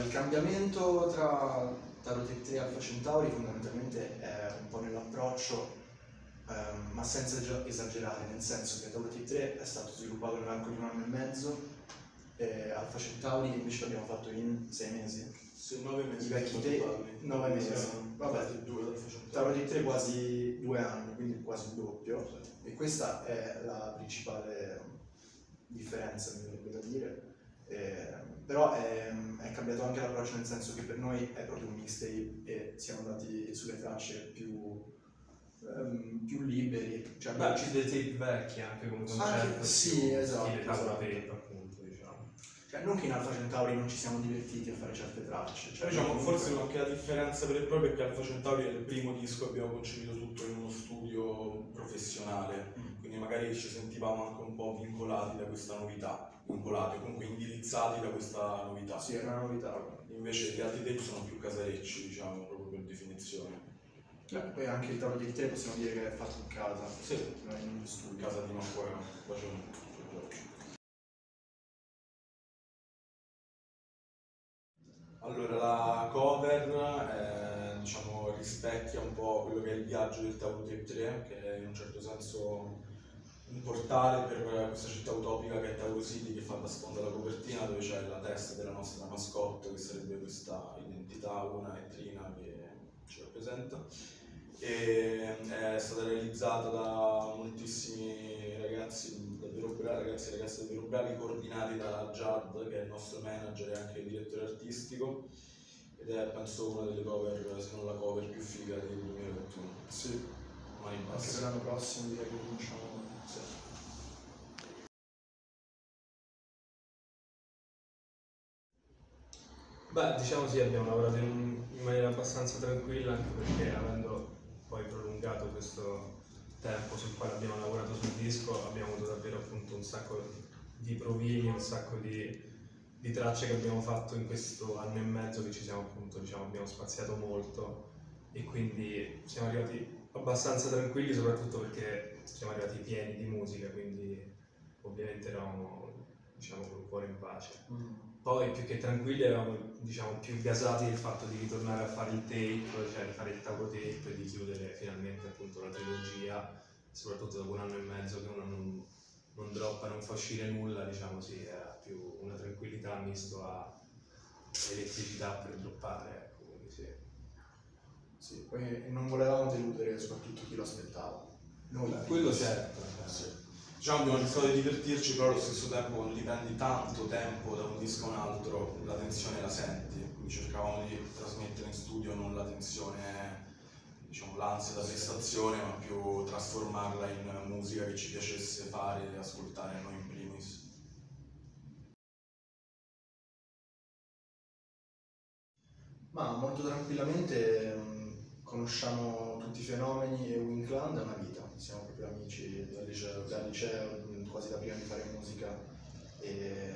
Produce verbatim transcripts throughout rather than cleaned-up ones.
Il cambiamento tra Tarotape tre e Alpha Centauri fondamentalmente è un po' nell'approccio, ehm, ma senza esagerare, nel senso che Tarotape tre è stato sviluppato nell'arco di un anno e mezzo, e Alpha Centauri invece l'abbiamo fatto in sei mesi. Sì, nove mesi. I vecchi te, nove mesi. Vabbè, Tarotape tre quasi due anni, quindi quasi il doppio. Sì. E questa è la principale differenza, mi verrebbe da dire. Eh, però è, è cambiato anche l'approccio, nel senso che per noi è proprio un mixtape e siamo andati sulle tracce più, um, più liberi. Cioè, beh, ci dei tape vecchi anche come concetto, anche, sì, esatto, stile esatto. Tape, appunto, diciamo. Cioè, non che in Alpha Centauri non ci siamo divertiti a fare certe tracce. Cioè, diciamo, comunque... forse anche la differenza per e proprio è che Alpha Centauri è il primo disco che abbiamo concepito tutto in uno studio professionale, mm. quindi magari ci sentivamo anche un po' vincolati da questa novità. Vincolati, comunque indirizzati da questa novità. Sì, è una novità. Invece gli altri tape sono più casarecci, diciamo, proprio per definizione. Eh, poi anche il Tarotape tre possiamo dire che è fatto in casa. Sì, in uno studio. Casa di Manquera, qua c'è un... Allora, la cover eh, diciamo, rispecchia un po' quello che è il viaggio del Tarotape tre, che è in un certo senso un portale per questa città utopica che è Tauro City, che fa da sfondo alla copertina, dove c'è la testa della nostra mascotte, che sarebbe questa identità una e trina che ci rappresenta. E è stata realizzata da moltissimi ragazzi davvero bravi, ragazzi e ragazze davvero bravi, coordinati da Jad, che è il nostro manager e anche il direttore artistico, ed è penso una delle cover, se non la cover più figa del duemilaventuno. Sì, Mani in anche per l'anno prossimo direi che cominciamo. Sì. Beh, diciamo sì, abbiamo lavorato in, in maniera abbastanza tranquilla, anche perché avendo poi prolungato questo tempo sul quale abbiamo lavorato sul disco, abbiamo avuto davvero appunto un sacco di provini, un sacco di, di tracce che abbiamo fatto in questo anno e mezzo, che ci siamo appunto, diciamo, abbiamo spaziato molto, e quindi siamo arrivati abbastanza tranquilli, soprattutto perché siamo arrivati pieni di musica, quindi ovviamente eravamo, diciamo, con il cuore in pace. Mm. Poi più che tranquilli eravamo, diciamo, più gasati del fatto di ritornare a fare il tape, cioè di fare il Tarotape e di chiudere finalmente appunto la trilogia, soprattutto dopo un anno e mezzo che uno non, non droppa, non fa uscire nulla, diciamo sì, era più una tranquillità misto a elettricità per droppare, ecco, quindi sì. Sì, poi non volevamo deludere soprattutto chi lo aspettava. Noi, quello certo. Sì. Diciamo abbiamo cercato di divertirci, però allo stesso tempo quando ti prendi tanto tempo da un disco a un altro la tensione la senti, quindi cercavamo di trasmettere in studio non la tensione, diciamo l'ansia da prestazione, ma più trasformarla in musica che ci piacesse fare e ascoltare noi in primis. Ma molto tranquillamente mh, conosciamo tutti i fenomeni e Wing Clan da una vita, siamo proprio amici dal liceo, dal liceo quasi da prima di fare musica. E,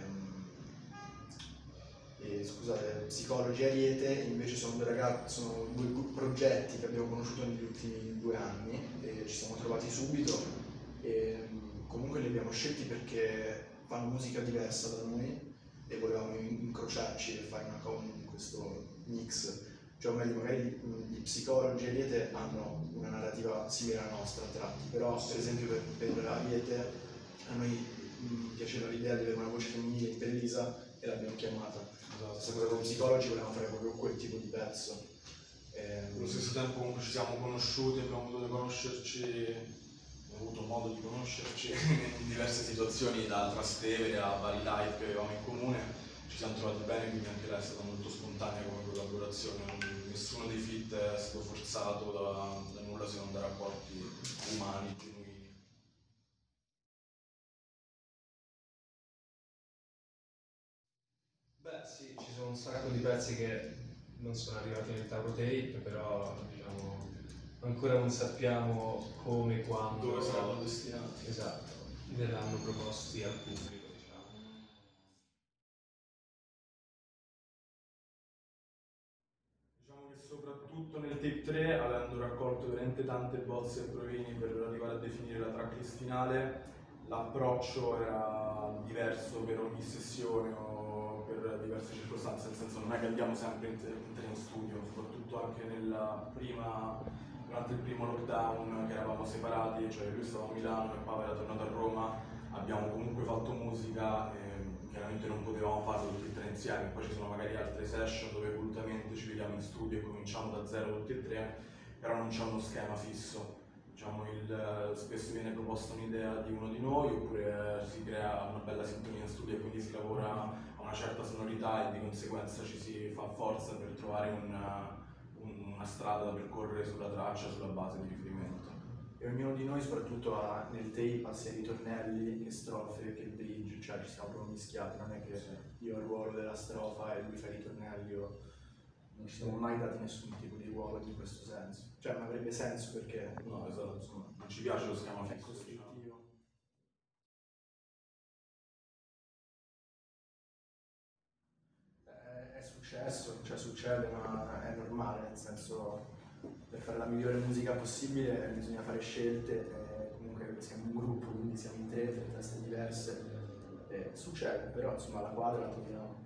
e scusate, Psicologi e Ariete invece sono due ragazzi, sono due progetti che abbiamo conosciuto negli ultimi due anni e ci siamo trovati subito e comunque li abbiamo scelti perché fanno musica diversa da noi e volevamo incrociarci e fare una cosa in questo mix. Cioè, o meglio, magari gli Psicologi e Ariete hanno una narrativa simile alla nostra a tratti, però per esempio per, per Ariete a noi mh, piaceva l'idea di avere una voce femminile in Elisa e l'abbiamo chiamata. Esatto. Stessa cosa con Psicologi, volevamo fare proprio quel tipo di pezzo. Ehm... Allo stesso tempo comunque ci siamo conosciuti, abbiamo potuto conoscerci, abbiamo avuto modo di conoscerci in diverse situazioni, da Trastevere a vari live che avevamo in comune. Ci siamo trovati bene, quindi anche lei è stata molto spontanea come collaborazione, nessuno dei feat è stato forzato da, da nulla se non da rapporti umani, genuini. Beh sì, ci sono un sacco di pezzi che non sono arrivati nel Tarotape, però diciamo ancora non sappiamo come, quando, dove saranno destinati. Esatto, verranno proposti al pubblico. Soprattutto nel tape tre, avendo raccolto veramente tante bozze e provini per arrivare a definire la tracklist finale, l'approccio era diverso per ogni sessione o per diverse circostanze, nel senso non è che andiamo sempre in, in studio, soprattutto anche nella prima, durante il primo lockdown che eravamo separati, cioè lui stava a Milano e Paolo era tornato a Roma, abbiamo comunque fatto musica e chiaramente non potevamo farlo tutti e tre insieme, poi ci sono magari altre session dove volutamente ci vediamo in studio e cominciamo da zero tutti e tre, però non c'è uno schema fisso. Diciamo, il, spesso viene proposta un'idea di uno di noi oppure si crea una bella sintonia in studio e quindi si lavora a una certa sonorità e di conseguenza ci si fa forza per trovare una, una strada da percorrere sulla traccia, sulla base di riferimento. E ognuno di noi soprattutto ha nel tape ha sia ritornelli che strofe che bridge, cioè ci siamo proprio mischiati, non è che sì. Io ho il ruolo della strofa e lui fa i ritornelli, o non ci siamo mai dati nessun tipo di ruolo in questo senso. Cioè non avrebbe senso perché no, esatto, insomma, non ci piace lo schema è fisso. costruttivo. È, è successo, cioè succede, ma è normale, nel senso per fare la migliore musica possibile bisogna fare scelte, e comunque siamo un gruppo, quindi siamo in tre, tre teste diverse, e succede, però insomma la quadra la troviamo.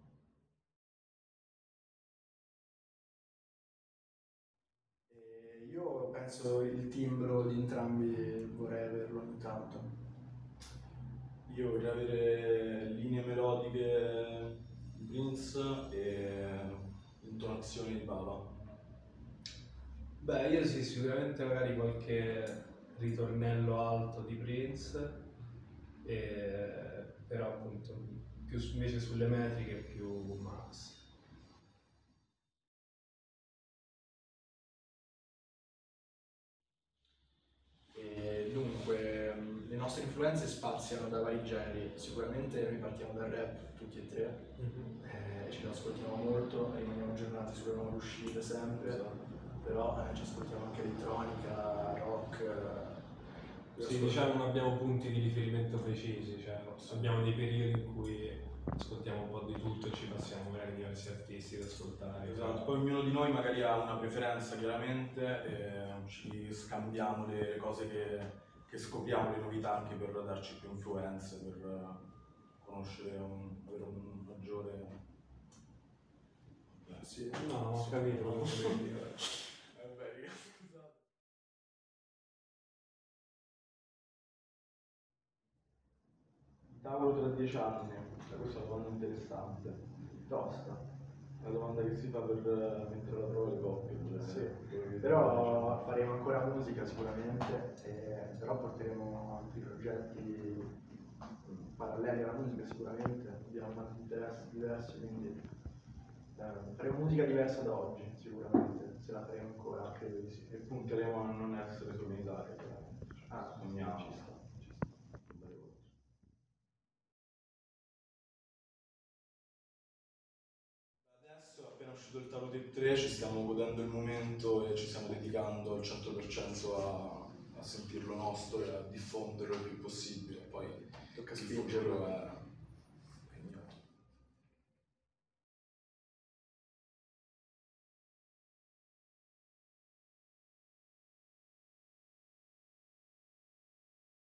Io penso il timbro di entrambi vorrei averlo ogni tanto. Io vorrei avere linee melodiche di Prince e intonazioni di Baba. Beh, io sì, sicuramente magari qualche ritornello alto di Prince, e, però appunto più invece sulle metriche più Max. Dunque, le nostre influenze spaziano da vari generi, sicuramente noi partiamo dal rap tutti e tre, mm-hmm. eh, ce lo ascoltiamo molto, rimaniamo aggiornati sulle nuove uscite sempre, esatto. Però eh, ci ascoltiamo anche elettronica, rock. Eh, sì, diciamo non abbiamo punti di riferimento precisi, cioè abbiamo dei periodi in cui ascoltiamo un po' di tutto e ci passiamo magari diversi artisti da ascoltare. Esatto, poi ognuno di noi magari ha una preferenza chiaramente e ci scambiamo le cose che, che scopriamo, le novità anche per darci più influenze, per conoscere, un, avere un maggiore... Eh, sì. No, ho capito quello che volevi dire. Tavolo tra dieci anni, questa è una domanda interessante, tosta, una domanda che si fa per mentre la prova le coppie. Sì, però faremo ancora musica sicuramente, eh, però porteremo altri progetti paralleli alla musica sicuramente, abbiamo tanti interessi diversi, quindi eh, faremo musica diversa da oggi sicuramente, se la faremo ancora, credo di sì. E punteremo a non essere solo in Italia, chiaramente. Ah, sogniamo. ci sta. Appena uscito il Tavolo Tape tre ci stiamo godendo il momento e ci stiamo dedicando al cento per cento a, a sentirlo nostro e a diffonderlo il più possibile, poi tocca diffonderlo è